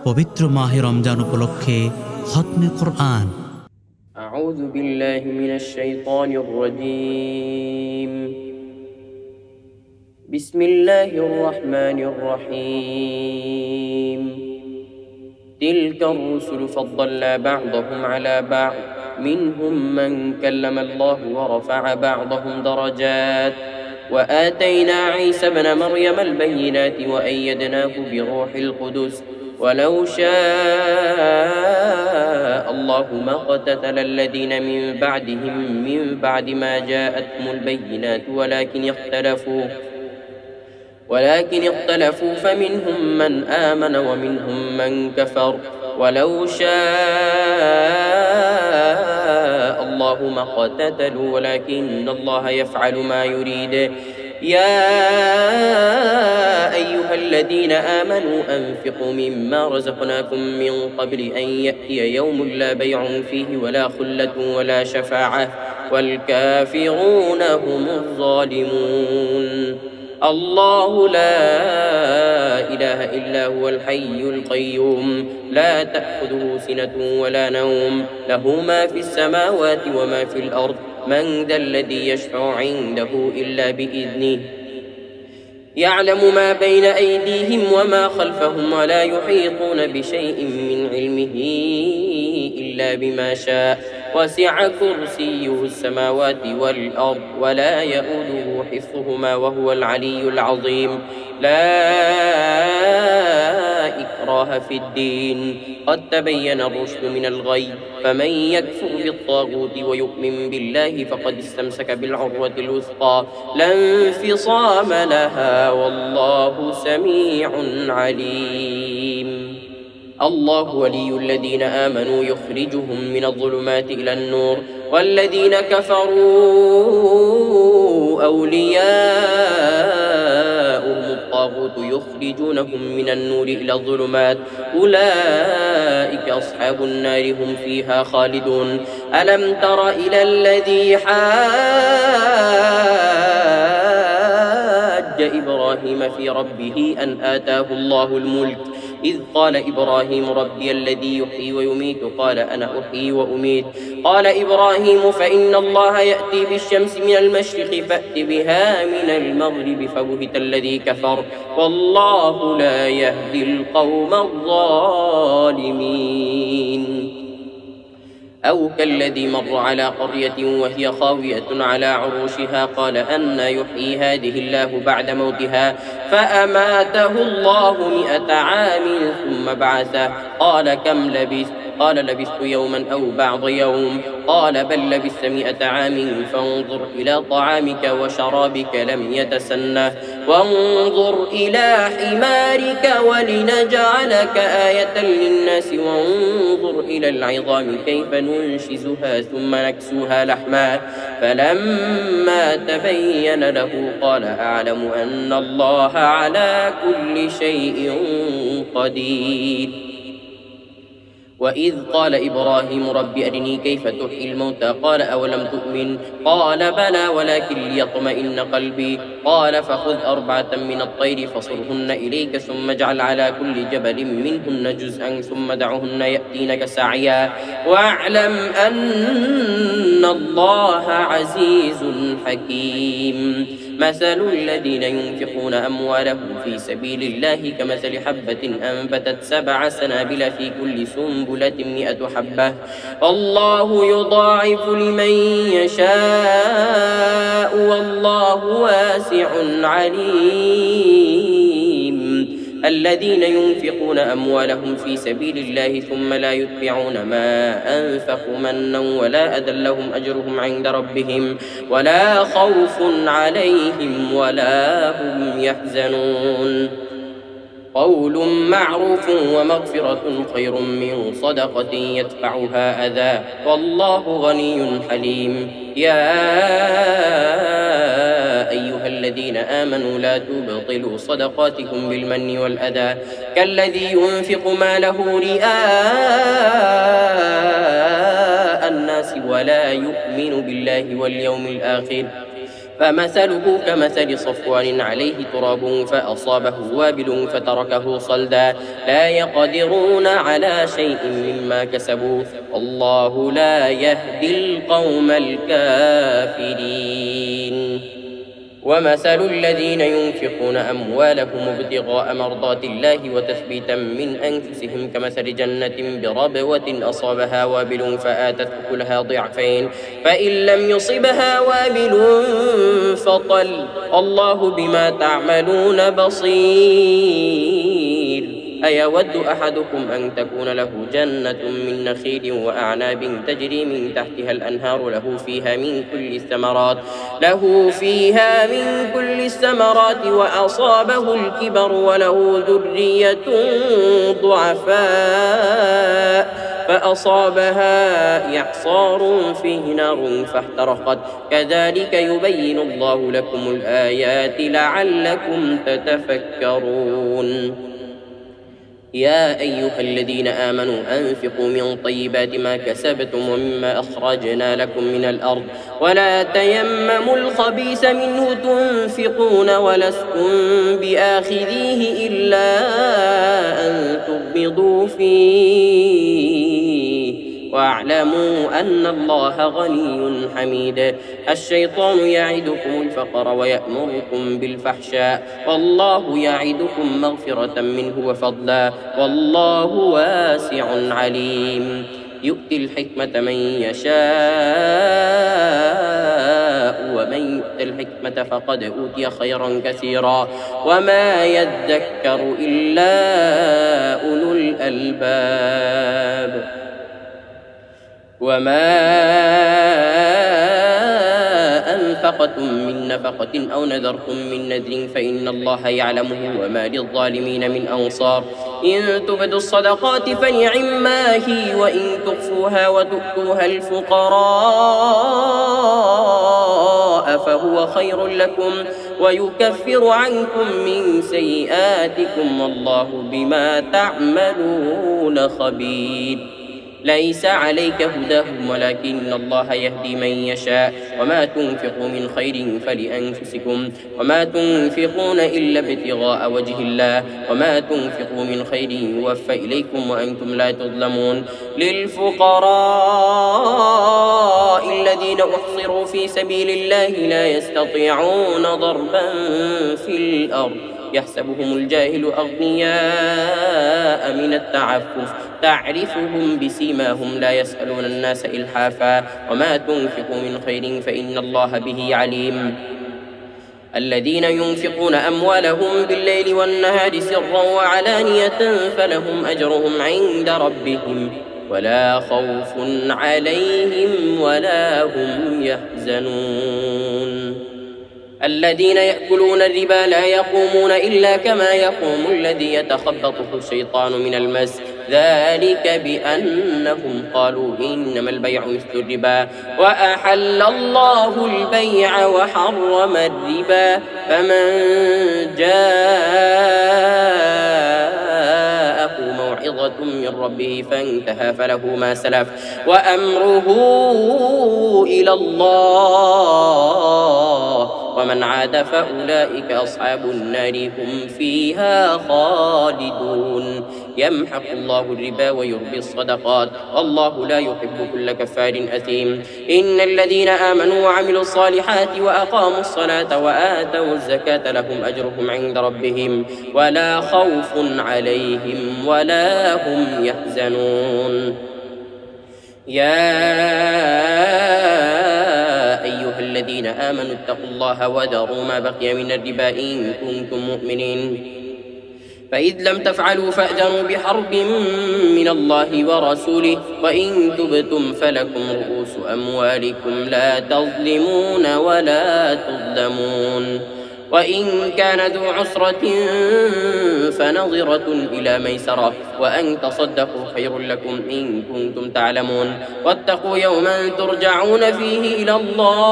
পবিত্র মাহে রমজান উপলক্ষে খতমে কোরআন। আউযু বিল্লাহি মিনাশ শাইতানির রাজীম। বিসমিল্লাহির রহমানির রহিম। তিলকার রুসুলু ফাদ্দালনা বা'দাহুম আলা বা'দ মিনহুম মান কাল্লামা আল্লাহু ওয়া রাফা'a বা'দাহুম দারাজাত وآتينا عيسى ابن مريم البينات وأيدناه بروح القدس ولو شاء الله ما اقتتل الذين من بعدهم من بعد ما جاءتهم البينات ولكن اختلفوا فمنهم من آمن ومنهم من كفر ولو شاء الله ما اقتتلوا ولكن الله يفعل ما يريد. يا أيها الذين آمنوا أنفقوا مما رزقناكم من قبل أن يأتي يوم لا بيع فيه ولا خلة ولا شفاعة والكافرون هم الظالمون. الله لا إله إلا هو الحي القيوم لا تأخذه سنة ولا نوم له ما في السماوات وما في الأرض من ذا الذي يشفع عنده إلا بإذنه يعلم ما بين أيديهم وما خلفهم ولا يحيطون بشيء من علمه إلا بما شاء وسع كرسيه السماوات والأرض ولا يؤوده حفظهما وهو العلي العظيم. لا إكراه في الدين قد تبين الرشد من الغي فمن يكفر بالطاغوت ويؤمن بالله فقد استمسك بالعروة الوثقى لا انفصام لها والله سميع عليم. الله ولي الذين آمنوا يخرجهم من الظلمات إلى النور والذين كفروا أولياؤهم الطاغوت يخرجونهم من النور إلى الظلمات أولئك أصحاب النار هم فيها خالدون. ألم تر إلى الذي حاج إبراهيم في ربه أن آتاه الله الملك إذ قال إبراهيم ربي الذي يحيي ويميت قال أنا أحيي وأميت قال إبراهيم فإن الله يأتي بالشمس من المشرق فأت بها من المغرب فبهت الذي كفر والله لا يهدي القوم الظالمين. أو كالذي مر على قرية وهي خاوية على عروشها قال أنى يحيي هذه الله بعد موتها فأماته الله 100 عام ثم بعثه قال كم لبثت قال لبثت يوما أو بعض يوم قال بل لبثت 100 عام فانظر إلى طعامك وشرابك لم يتسنه وانظر إلى حمارك ولنجعلك آية للناس وانظر إلى العظام كيف ننشزها ثم نكسوها لحما فلما تبين له قال أعلم أن الله على كل شيء قدير. وإذ قال إبراهيم رب أرني كيف تحيي الموتى قال أولم تؤمن قال بلى ولكن ليطمئن قلبي قال فخذ 4 من الطير فصرهن إليك ثم اجعل على كل جبل منهن جزءا ثم دعهن يأتينك سعيا واعلم أن الله عزيز حكيم. مثل الذين ينفقون أموالهم في سبيل الله كمثل حبة أنبتت 7 سنابل في كل سنبلة 100 حبة والله يضاعف لمن يشاء والله واسع عليم. الذين ينفقون أموالهم في سبيل الله ثم لا يتبعون ما أنفقوا منا ولا أذى لهم أجرهم عند ربهم ولا خوف عليهم ولا هم يحزنون. قول معروف ومغفرة خير من صدقة يتبعها أذى والله غني حليم. يا أيها الذين آمنوا لا تبطلوا صدقاتكم بالمن والأذى كالذي ينفق ماله رئاء الناس ولا يؤمن بالله واليوم الآخر فمثله كمثل صفوان عليه تراب فأصابه وابل فتركه صلدا لا يقدرون على شيء مما كسبوا والله لا يهدي القوم الكافرين. ومثل الذين ينفقون أموالهم ابتغاء مرضات الله وتثبيتا من أنفسهم كمثل جنة بربوة أصابها وابل فآتت أكلها ضعفين فإن لم يصبها وابل فطل الله بما تعملون بصير. أيود أحدكم أن تكون له جنة من نخيل وأعناب تجري من تحتها الأنهار له فيها من كل الثمرات وأصابه الكبر وله ذرية ضعفاء فأصابها إعصار فيه نار فاحترقت كذلك يبين الله لكم الآيات لعلكم تتفكرون. يا أيها الذين آمنوا أنفقوا من طيبات ما كسبتم ومما أخرجنا لكم من الأرض ولا تيمموا الخبيث منه تنفقون ولستم بآخذيه إلا أن تغمضوا فيه واعلموا أن الله غني حميد. الشيطان يعدكم الفقر ويأمركم بالفحشاء والله يعدكم مغفرة منه وفضلا والله واسع عليم. يؤتي الحكمة من يشاء ومن يؤت الحكمة فقد أوتي خيرا كثيرا وما يذكر إلا أولو الألباب. وما أنفقتم من نفقة أو نذرتم من نذر فإن الله يعلمه وما للظالمين من أنصار. إن تبدوا الصدقات فنعما هي وإن تخفوها وتؤتوها الفقراء فهو خير لكم ويكفر عنكم من سيئاتكم والله بما تعملون خبير. ليس عليك هداهم ولكن الله يهدي من يشاء وما تنفقوا من خير فلأنفسكم وما تنفقون إلا ابتغاء وجه الله وما تنفقوا من خير يوفى إليكم وأنتم لا تظلمون. للفقراء الذين أحصروا في سبيل الله لا يستطيعون ضربا في الأرض يحسبهم الجاهل أغنياء من التعفف تعرفهم بسيماهم لا يسألون الناس إلحافا وما تنفقوا من خير فإن الله به عليم. الذين ينفقون أموالهم بالليل والنهار سرا وعلانية فلهم أجرهم عند ربهم ولا خوف عليهم ولا هم يحزنون. الذين يأكلون الربا لا يقومون إلا كما يقوم الذي يتخبطه الشيطان من المس ذلك بأنهم قالوا إنما البيع مثل الربا وأحل الله البيع وحرم الربا فمن جاءه موعظة من ربه فانتهى فله ما سلف وأمره إلى الله ومن عاد فأولئك أصحاب النار هم فيها خالدون. يمحق الله الربا ويربي الصدقات والله لا يحب كل كفار أثيم. إن الذين آمنوا وعملوا الصالحات وأقاموا الصلاة وآتوا الزكاة لهم أجرهم عند ربهم ولا خوف عليهم ولا هم يحزنون. يا أيها الذين آمنوا اتقوا الله وذروا ما بقي من الربا إن كنتم مؤمنين فإذ لم تفعلوا فأذنوا بحرب من الله ورسوله وإن تبتم فلكم رؤوس أموالكم لا تظلمون ولا تظلمون. وإن كان ذو عسرة فنظرة إلى ميسرة وأن تصدقوا خير لكم إن كنتم تعلمون. واتقوا يوما ترجعون فيه إلى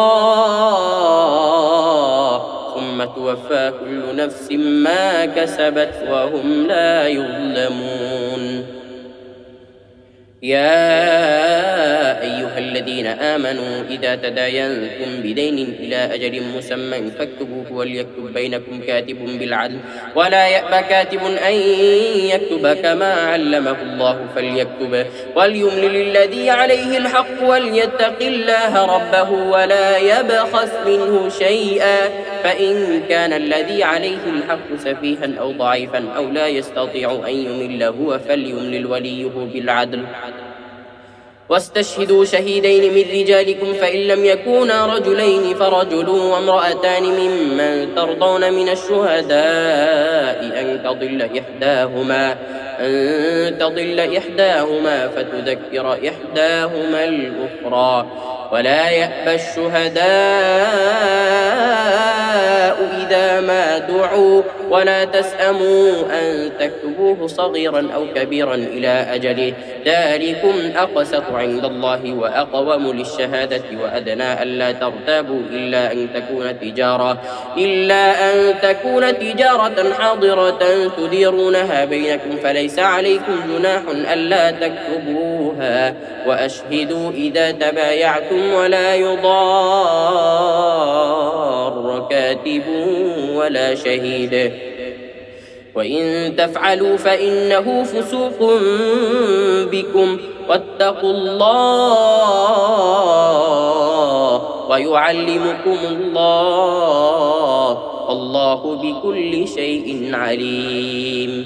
الله ثم توفى كل نفس ما كسبت وهم لا يظلمون. يا أيها الذين الذين آمنوا إذا تداينتم بدين إلى أجل مسمى فاكتبوه وليكتب بينكم كاتب بالعدل ولا يأبى كاتب أن يكتب كما علمه الله فليكتب وليملل الذي عليه الحق وليتق الله ربه ولا يبخس منه شيئا فإن كان الذي عليه الحق سفيها أو ضعيفا أو لا يستطيع أن يمل هو فليملل وليه بالعدل واستشهدوا شهيدين من رجالكم فإن لم يكونا رجلين فرجل وامرأتان ممن ترضون من الشهداء أن تضل إحداهما فتذكر إحداهما الأخرى ولا يأبى الشهداء إذا ما دعوا ولا تسأموا أن تكتبوه صغيرا أو كبيرا إلى أجله ذلكم أقسط عند الله وأقوم للشهادة وأدنى ألا ترتابوا إلا أن تكون تجارة حاضرة تديرونها بينكم فليس عليكم جناح ألا تكتبوها وأشهدوا إذا تبايعتم ولا يضار كاتب ولا شهيد وإن تفعلوا فإنه فسوق بكم واتقوا الله ويعلمكم الله بكل شيء عليم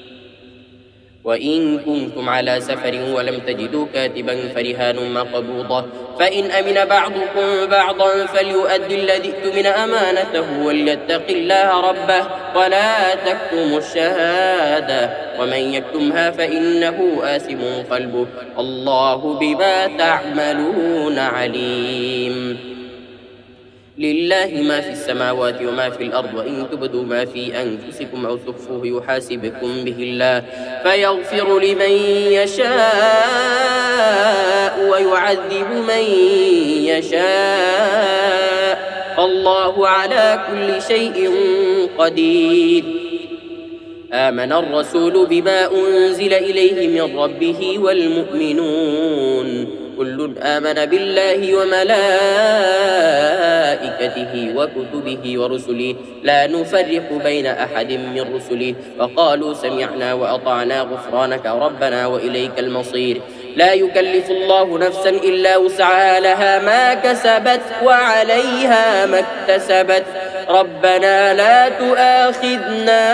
وإن كنتم على سفر ولم تجدوا كاتبا فرهان مقبوضة فإن أمن بعضكم بعضا فليؤدي الذي اؤتمن أمانته وليتق الله ربه ولا تكتموا الشهادة ومن يكتمها فإنه آثم قلبه الله بما تعملون عليم لله ما في السماوات وما في الأرض وإن تبدوا ما في أنفسكم أو تخفوه يحاسبكم به الله فيغفر لمن يشاء ويعذب من يشاء الله على كل شيء قدير آمن الرسول بما أنزل إليه من ربه والمؤمنون كل آمن بالله وملائكته وكتبه ورسله لا نفرق بين أحد من رسله وقالوا سمعنا وأطعنا غفرانك ربنا وإليك المصير لا يكلف الله نفسا إلا وسعها لها ما كسبت وعليها ما اكتسبت ربنا لا تؤاخذنا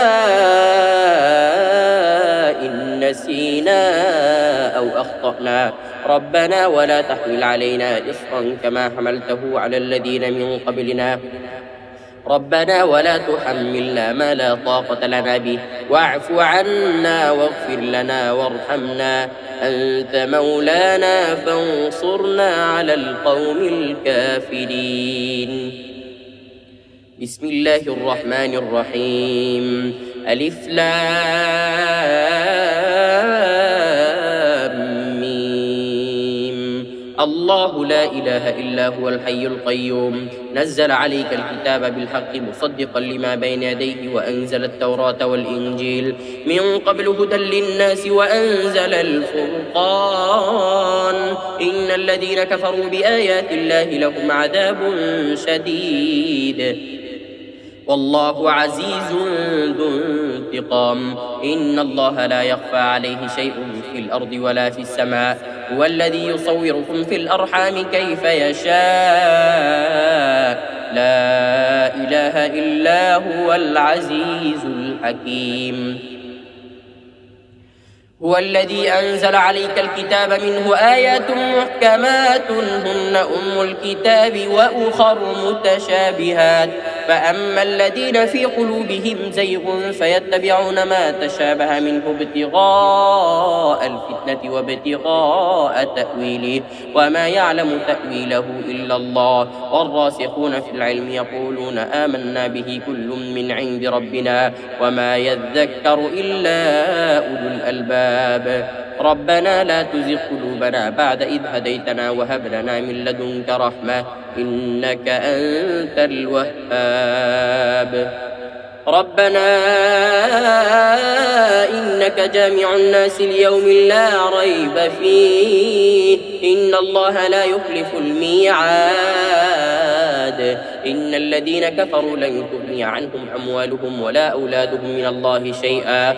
إن نسينا أو أخطأنا ربنا ولا تحمل علينا إصرا كما حملته على الذين من قبلنا ربنا ولا تحملنا ما لا طاقة لنا به واعف عنا واغفر لنا وارحمنا أنت مولانا فانصرنا على القوم الكافرين بسم الله الرحمن الرحيم ألف لام ميم الله لا إله إلا هو الحي القيوم نزل عليك الكتاب بالحق مصدقا لما بين يديه وأنزل التوراة والإنجيل من قبل هدى للناس وأنزل الفرقان إن الذين كفروا بآيات الله لهم عذاب شديد والله عزيز ذو انتقام إن الله لا يخفى عليه شيء في الأرض ولا في السماء هو الذي يصوركم في الأرحام كيف يشاء لا إله إلا هو العزيز الحكيم هو الذي أنزل عليك الكتاب منه آيات محكمات هن أم الكتاب وأخر متشابهات فأما الذين في قلوبهم زيغ فيتبعون ما تشابه منه ابتغاء الفتنة وابتغاء تأويله وما يعلم تأويله إلا الله والراسخون في العلم يقولون آمنا به كل من عند ربنا وما يذكر إلا أولو الألباب ربنا لا تزغ قلوبنا بعد إذ هديتنا وهب لنا من لدنك رحمة إنك أنت الوهاب ربنا إنك جامع الناس ليوم لا ريب فيه إن الله لا يخلف الميعاد إن الذين كفروا لن تغني عنهم أموالهم ولا أولادهم من الله شيئا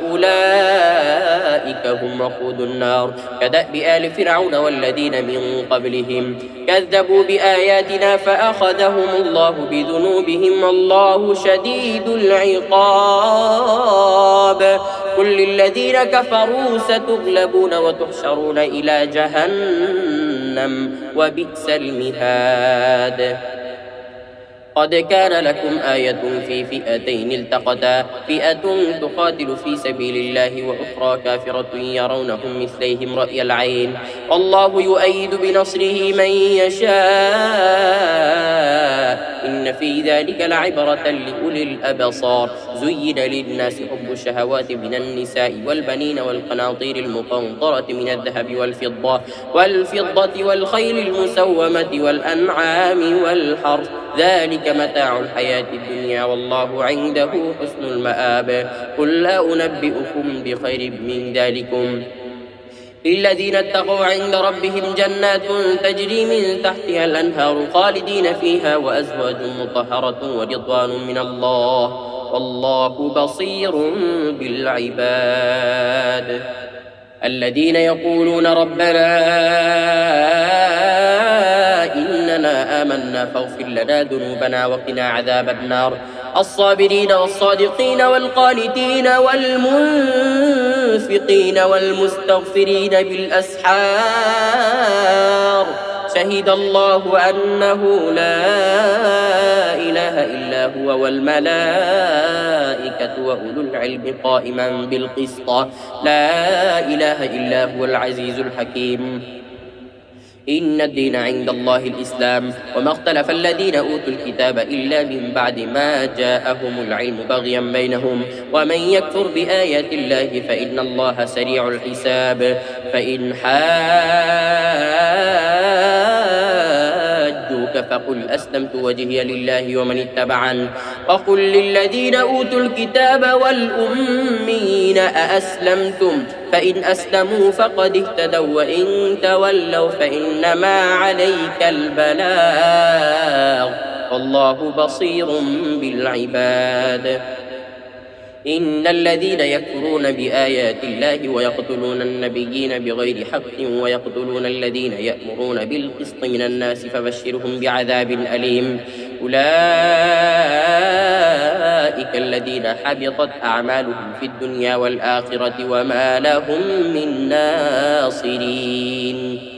وأولئك هم وقود النار كدأب آل فرعون والذين من قبلهم كذبوا بآياتنا فأخذهم الله بذنوبهم والله شديد العقاب قل للذين كفروا ستغلبون وتحشرون إلى جهنم وبئس المهاد قد كان لكم آية في فئتين التقتا فئة تقاتل في سبيل الله وأخرى كافرة يرونهم مثليهم رأي العين والله يؤيد بنصره من يشاء إن في ذلك لعبرة لأولي الأبصار زين للناس حب الشهوات من النساء والبنين والقناطير المقنطرة من الذهب والفضة والخيل المسومة والأنعام والحرث ذلك متاع الحياة الدنيا والله عنده حسن المآب قل لا أنبئكم بخير من ذلكم للذين اتقوا عند ربهم جنات تجري من تحتها الأنهار خالدين فيها وأزواج مطهرة ورضوان من الله والله بصير بالعباد الذين يقولون ربنا إننا آمنا فاغفر لنا ذنوبنا وقنا عذاب النار الصابرين والصادقين والقانتين والمنفقين والمستغفرين بالأسحار شهد الله أنه لا إله إلا هو والملائكة وأولو العلم قائما بالقسط لا إله إلا هو العزيز الحكيم إن الدين عند الله الإسلام وما اختلف الذين أوتوا الكتاب إلا من بعد ما جاءهم العلم بغيا بينهم ومن يكفر بآيات الله فإن الله سريع الحساب فإن حاجوك فقل أسلمت وجهي لله ومن اتبعن وقل للذين أوتوا الكتاب والأميين أأسلمتم فإن أسلموا فقد اهتدوا وإن تولوا فإنما عليك البلاغ والله بصير بالعباد إن الذين يكفرون بآيات الله ويقتلون النبيين بغير حق ويقتلون الذين يأمرون بالقسط من الناس فبشرهم بعذاب أليم أولئك الذين حبطت أعمالهم في الدنيا والآخرة وما لهم من ناصرين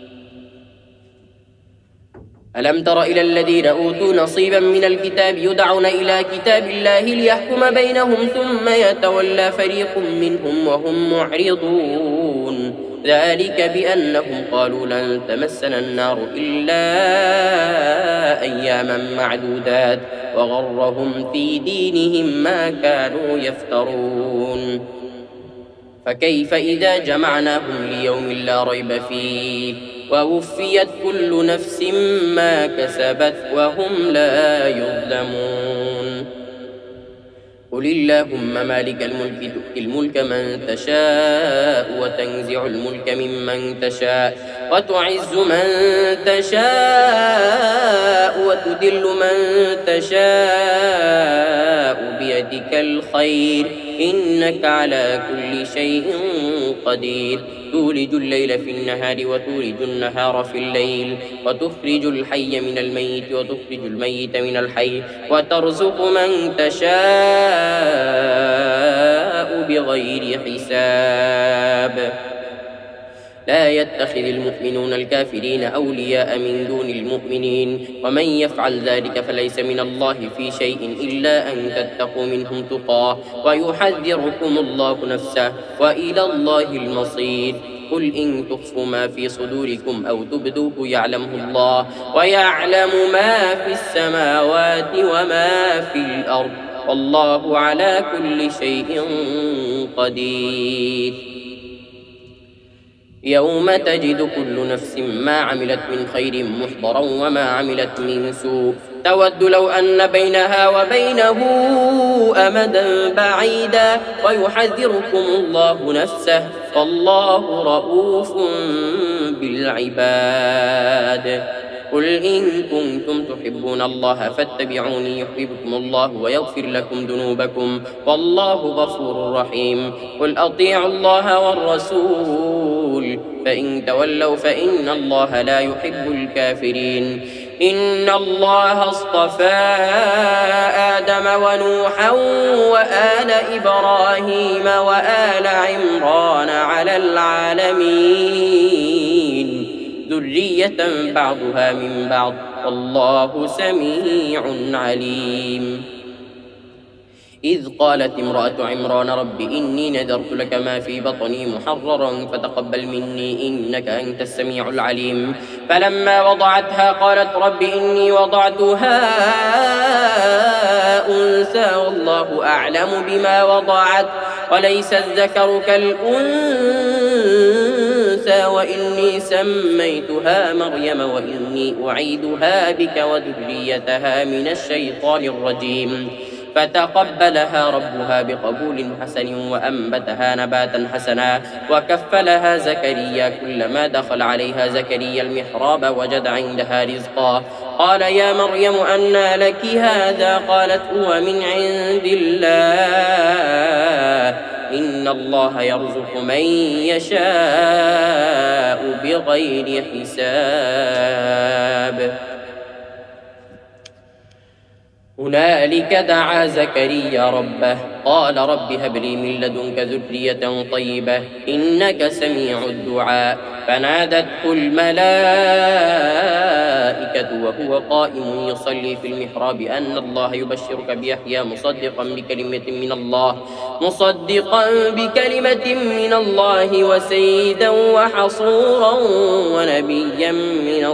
ألم تر إلى الذين أوتوا نصيبا من الكتاب يدعون إلى كتاب الله ليحكم بينهم ثم يتولى فريق منهم وهم معرضون ذلك بأنهم قالوا لن تمسنا النار إلا أياما معدودات وغرهم في دينهم ما كانوا يفترون فكيف إذا جمعناهم ليوم لا ريب فيه ووفيت كل نفس ما كسبت وهم لا يظلمون قل اللهم مالك الملك تؤتي الملك من تشاء وتنزع الملك ممن تشاء وتعز من تشاء وتذل من تشاء بيدك الخير إنك على كل شيء قدير تولج الليل في النهار وتولج النهار في الليل وتخرج الحي من الميت وتخرج الميت من الحي وترزق من تشاء بغير حساب لا يتخذ المؤمنون الكافرين أولياء من دون المؤمنين ومن يفعل ذلك فليس من الله في شيء إلا أن تتقوا منهم تقاه ويحذركم الله نفسه وإلى الله المصير قل إن تخفوا ما في صدوركم أو تبدوه يعلمه الله ويعلم ما في السماوات وما في الأرض والله على كل شيء قدير يوم تجد كل نفس ما عملت من خير محضرا وما عملت من سوء تود لو أن بينها وبينه أمدا بعيدا ويحذركم الله نفسه والله رؤوف بالعباد. قل إن كنتم تحبون الله فاتبعوني يحببكم الله ويغفر لكم ذنوبكم والله غفور رحيم. قل أطيعوا الله والرسول فإن تولوا فإن الله لا يحب الكافرين. إن الله اصطفى آدم ونوحا وآل إبراهيم وآل عمران على العالمين ذرية بعضها من بعض والله سميع عليم. إذ قالت امرأة عمران رب إني نذرت لك ما في بطني محررا فتقبل مني إنك أنت السميع العليم. فلما وضعتها قالت رب إني وضعتها أنثى والله أعلم بما وضعت وليس الذكر كالأنثى وإني سميتها مريم وإني أعيدها بك وذريتها من الشيطان الرجيم. فتقبلها ربها بقبول حسن وأنبتها نباتا حسنا وكفلها زكريا. كلما دخل عليها زكريا المحراب وجد عندها رزقا قال يا مريم أنى لك هذا؟ قالت هو من عند الله إن الله يرزق من يشاء بغير حساب. هنالك دعا زكريا ربه قال رب هب لي من لدنك ذرية طيبة إنك سميع الدعاء. فنادته الملائكة وهو قائم يصلي في المحراب أن الله يبشرك بيحيى مصدقا بكلمة من الله وسيدا وحصورا ونبيا من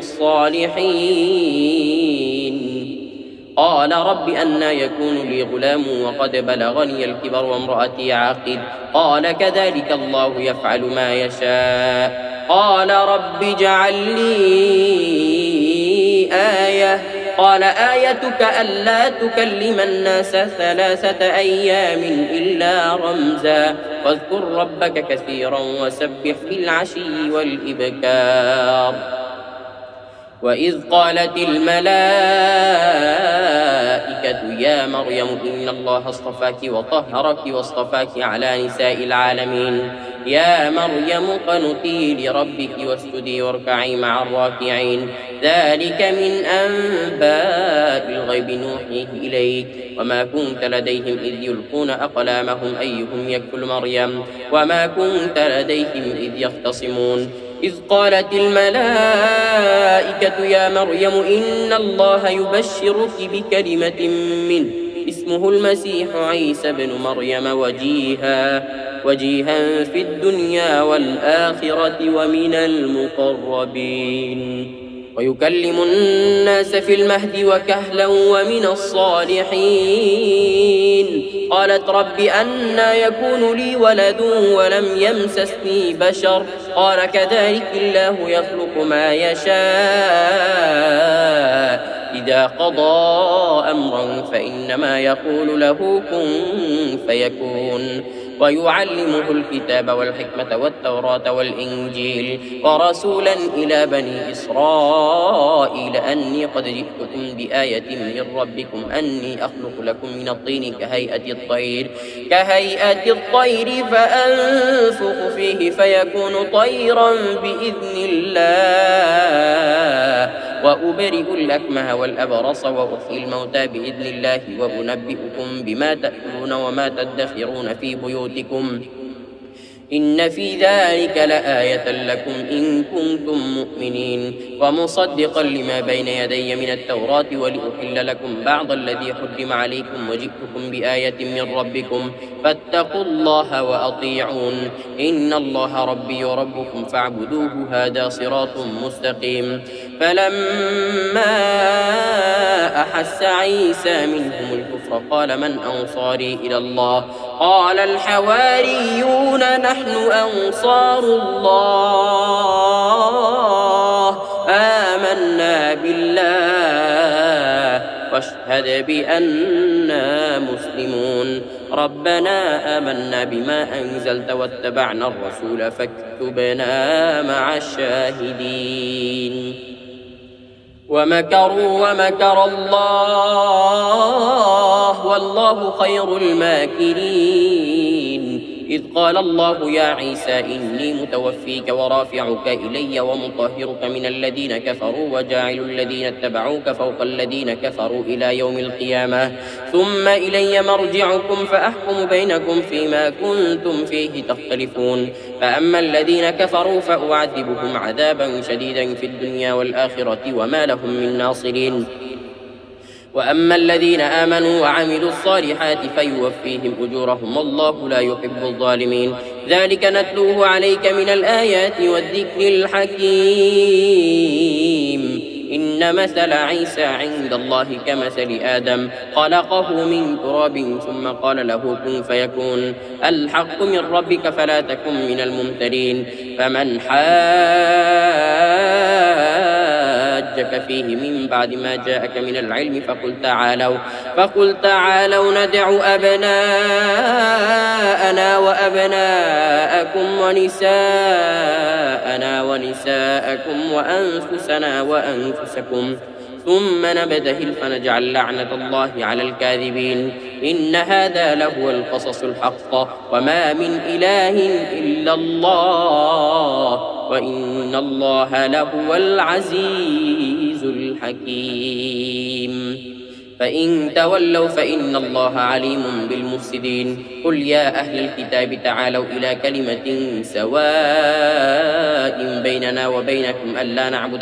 الصالحين. قال رب أنى يكون لي غلام وقد بلغني الكبر وامرأتي عاقر قال كذلك الله يفعل ما يشاء. قال رب اجعل لي آية قال آيتك ألا تكلم الناس 3 أيام إلا رمزا واذكر ربك كثيرا وسبح بالعشي والإبكار. وإذ قالت الملائكة يا مريم إن الله اصطفاك وطهرك واصطفاك على نساء العالمين. يا مريم قنتي لربك واسجدي واركعي مع الراكعين. ذلك من أنباء الغيب نوحيه إليك وما كنت لديهم إذ يلقون أقلامهم أيهم يكفل مريم وما كنت لديهم إذ يختصمون. إذ قالت الملائكة يا مريم إن الله يبشرك بكلمة منه اسمه المسيح عيسى بن مريم وجيها في الدنيا والآخرة ومن المقربين ويكلم الناس في المهد وكهلا ومن الصالحين. قالت رب أنى يكون لي ولد ولم يمسسني بشر قال كذلك الله يخلق ما يشاء إذا قضى أمرا فإنما يقول له كن فيكون. ويعلمه الكتاب والحكمة والتوراة والإنجيل ورسولا إلى بني إسرائيل أني قد جئتكم بآية من ربكم أني أخلق لكم من الطين كهيئة الطير فأنفخ فيه فيكون طيرا بإذن الله وأبرئ الأكمه والأبرص وأحيي الموتى بإذن الله وأنبئكم بما تأكلون وما تدخرون في بيوتكم إن في ذلك لآية لكم إن كنتم مؤمنين. ومصدقا لما بين يدي من التوراة ولأحل لكم بعض الذي حرم عليكم وجئتكم بآية من ربكم فاتقوا الله وأطيعون إن الله ربي وربكم فاعبدوه هذا صراط مستقيم. فلما أحس عيسى منهم الكفر قال من أنصاري إلى الله قال الحواريون نحن أنصار الله آمنا بالله واشهد بأننا مسلمون. ربنا آمنا بما أنزلت واتبعنا الرسول فاكتبنا مع الشاهدين. ومكروا ومكر الله والله خير الماكرين. إذ قال الله يا عيسى إني متوفيك ورافعك إلي ومطهرك من الذين كفروا وجاعل الذين اتبعوك فوق الذين كفروا إلى يوم القيامة ثم إلي مرجعكم فأحكم بينكم فيما كنتم فيه تختلفون. فأما الذين كفروا فأعذبهم عذابا شديدا في الدنيا والآخرة وما لهم من ناصرين. وأما الذين آمنوا وعملوا الصالحات فيوفيهم أجورهم والله لا يحب الظالمين. ذلك نتلوه عليك من الآيات والذكر الحكيم. إن مثل عيسى عند الله كمثل آدم خلقه من تراب ثم قال له كن فيكون. الحق من ربك فلا تكن من الممترين. فمن حاجك فيه من بعد ما جاءك من العلم فقل تعالوا ندع أبناءنا وأبناءكم ونساءنا ونساءكم وأنفسنا وأنفسكم ثم نبتهل فنجعل لعنة الله على الكاذبين. إن هذا لهو القصص الحق وما من إله إلا الله وإن الله لهو العزيز الحكيم. فإن تولوا فإن الله عليم بالمفسدين. قل يا أهل الكتاب تعالوا إلى كلمة سواء بيننا وبينكم ألا نعبد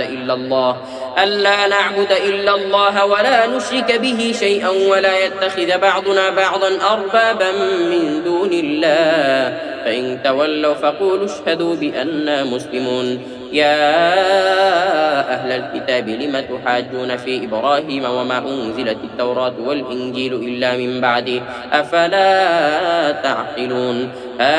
إلا الله ولا نشرك به شيئا ولا يتخذ بعضنا بعضا أربابا من دون الله. فإن تولوا فقولوا اشهدوا بأننا مسلمون. يا أهل الكتاب لم تحاجون في إبراهيم وما أنزلت التوراة والإنجيل إلا من بعده أفلا تعقلون.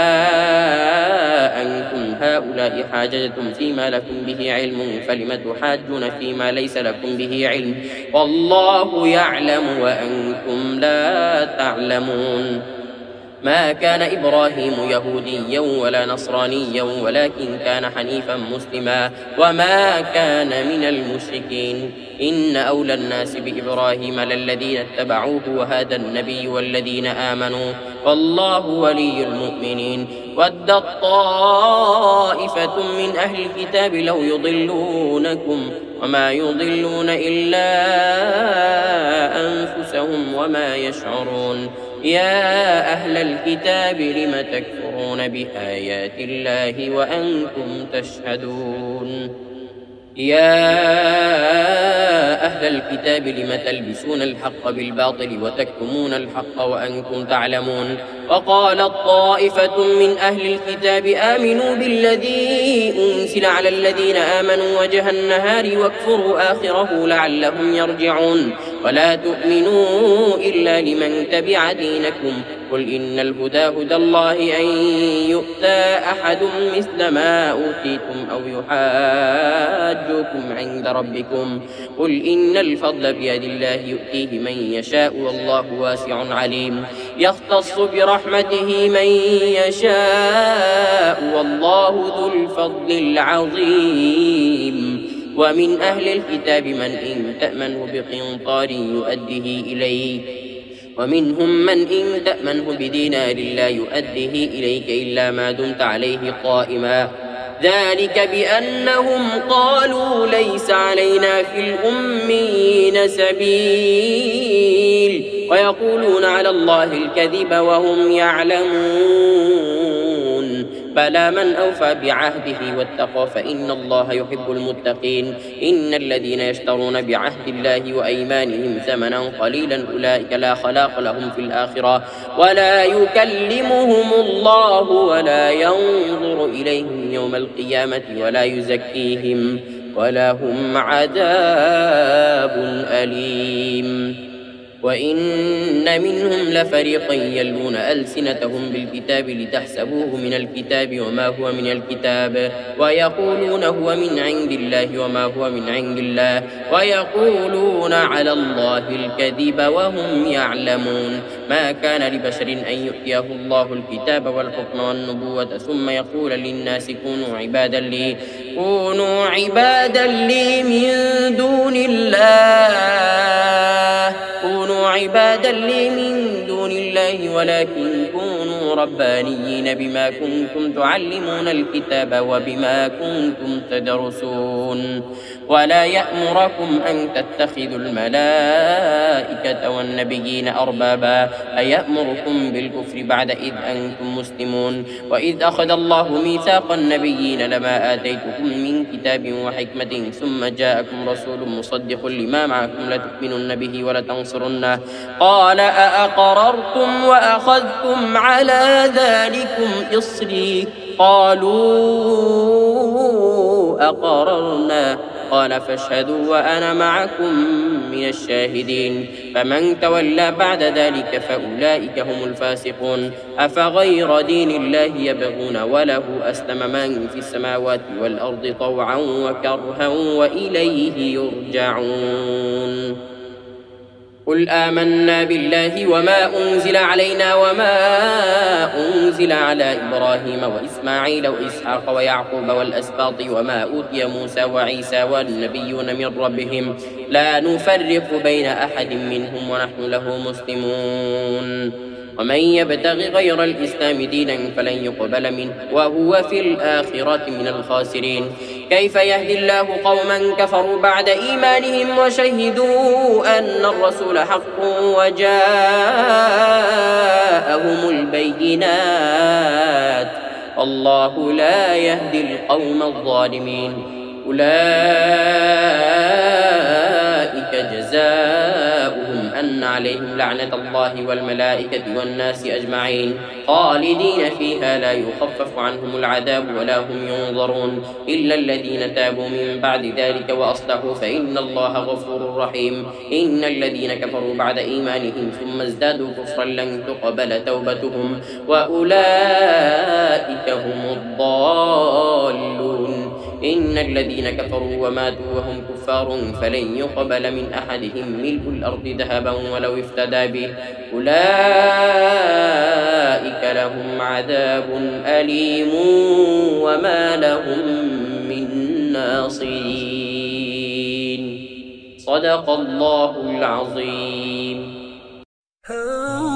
أنتم هؤلاء حاججتم فيما لكم به علم فلم تحاجون فيما ليس لكم به علم والله يعلم وأنتم لا تعلمون. ما كان إبراهيم يهوديا ولا نصرانيا ولكن كان حنيفا مسلما وما كان من المشركين. إن أولى الناس بإبراهيم للذين اتبعوه وهذا النبي والذين آمنوا والله ولي المؤمنين. ودت طائفة من أهل الكتاب لو يضلونكم وما يضلون إلا أنفسهم وما يشعرون. يا أهل الكتاب لم تكفرون بآيات الله وأنتم تشهدون. يا أهل الكتاب لم تلبسون الحق بالباطل وتكتمون الحق وأنتم تعلمون. وقالت طائفة من أهل الكتاب آمنوا بالذي أنزل على الذين آمنوا وجه النهار واكفروا آخره لعلهم يرجعون. ولا تؤمنوا إلا لمن تبع دينكم قل إن الهدى هدى الله أن يؤتى أحد مثل ما أوتيتم أو يحاجوكم عند ربكم قل إن الفضل بيد الله يؤتيه من يشاء والله واسع عليم. يختص برحمته من يشاء والله ذو الفضل العظيم. ومن أهل الكتاب من إن تأمنه بقنطار يؤديه إليك ومنهم من إن تأمنه بدينار لا يؤديه إليك إلا ما دمت عليه قائما. ذلك بأنهم قالوا ليس علينا في الأمين سبيل ويقولون على الله الكذب وهم يعلمون. بلى من أوفى بعهده واتقى فإن الله يحب المتقين. إن الذين يشترون بعهد الله وأيمانهم ثمنا قليلا أولئك لا خلاق لهم في الآخرة ولا يكلمهم الله ولا ينظر إليهم يوم القيامة ولا يزكيهم ولهم عذاب أليم. وإن منهم لفريقا يلون ألسنتهم بالكتاب لتحسبوه من الكتاب وما هو من الكتاب ويقولون هو من عند الله وما هو من عند الله ويقولون على الله الكذب وهم يعلمون. ما كان لبشر أن يؤتيه الله الكتاب والحكم والنبوة ثم يقول للناس كونوا عبادا لي من دون الله ولكن كونوا ربانيين بما كنتم تعلمون الكتاب وبما كنتم تدرسون. ولا يأمركم أن تتخذوا الملائكة والنبيين أربابا أيأمركم بالكفر بعد إذ أنتم مسلمون. وإذ أخذ الله ميثاق النبيين لما آتيتكم من كتاب وحكمة ثم جاءكم رسول مصدق لما معكم لتؤمنن به ولتنصرنه قال أأقررتم وأخذتم على ذلكم إصري قالوا أقررنا قال فاشهدوا وأنا معكم من الشاهدين. فمن تولى بعد ذلك فأولئك هم الفاسقون. أفغير دين الله يبغون وله أسلم من في السماوات والأرض طوعا وكرها وإليه يرجعون. قل آمنا بالله وما أنزل علينا وما أنزل على إبراهيم وإسماعيل وإسحاق ويعقوب والأسباط وما أوتي موسى وعيسى والنبيون من ربهم لا نفرق بين أحد منهم ونحن له مسلمون. ومن يبتغ غير الإسلام دينا فلن يقبل منه وهو في الآخرة من الخاسرين. كيف يهدي الله قوما كفروا بعد إيمانهم وشهدوا أن الرسول حق وجاءهم البينات والله لا يهدي القوم الظالمين. أولئك جزاؤهم أن عليهم لعنة الله والملائكة والناس أجمعين خالدين فيها لا يخفف عنهم العذاب ولا هم ينظرون إلا الذين تابوا من بعد ذلك وأصلحوا فإن الله غفور رحيم. إن الذين كفروا بعد إيمانهم ثم ازدادوا كفرا لن تقبل توبتهم وأولئك هم الضالون. إن الذين كفروا وماتوا وهم كفار فلن يقبل من أحدهم ملء الأرض ذهبا ولو افتدى به أولئك لهم عذاب أليم وما لهم من ناصرين. صدق الله العظيم.